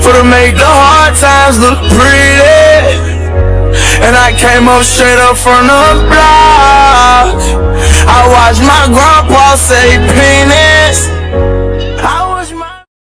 for to make the hard times look pretty. And I came up straight up from the block. I watched my grandpa say penny.